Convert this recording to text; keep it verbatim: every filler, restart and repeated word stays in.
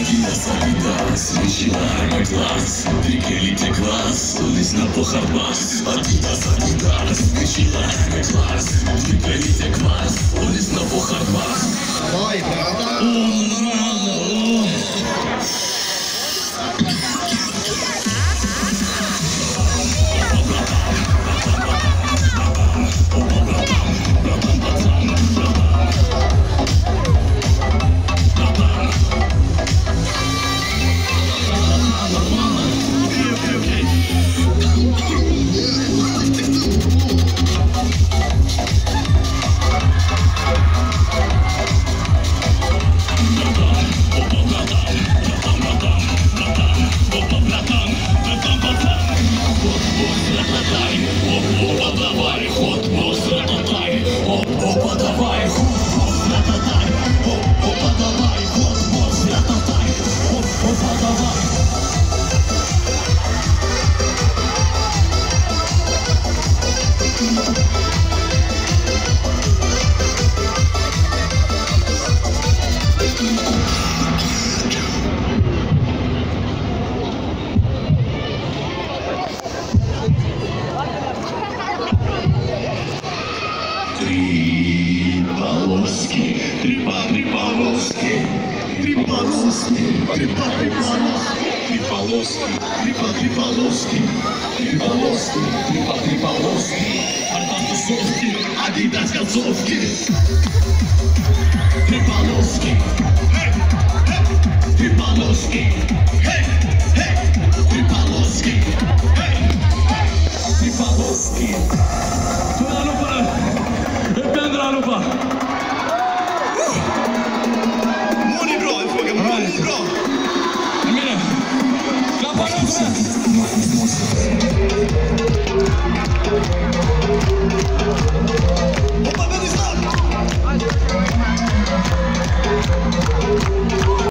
Adidas, Adidas, Michelin, my class. Big elite class, listen up for hard bass. Adidas, Adidas, Michelin, my class. Big elite class, listen up for hard bass. Ой, правда? Три полоски, три по три полоски, три полоски, три по три полоски, три полоски, три по три полоски, три полоски, три по три полоски, Альфа тусовки, Адидас концовки, три полоски, три полоски, три полоски, три полоски. Lupa. Moni bra, jag frågar Moni bra. Mira, klappa den för det.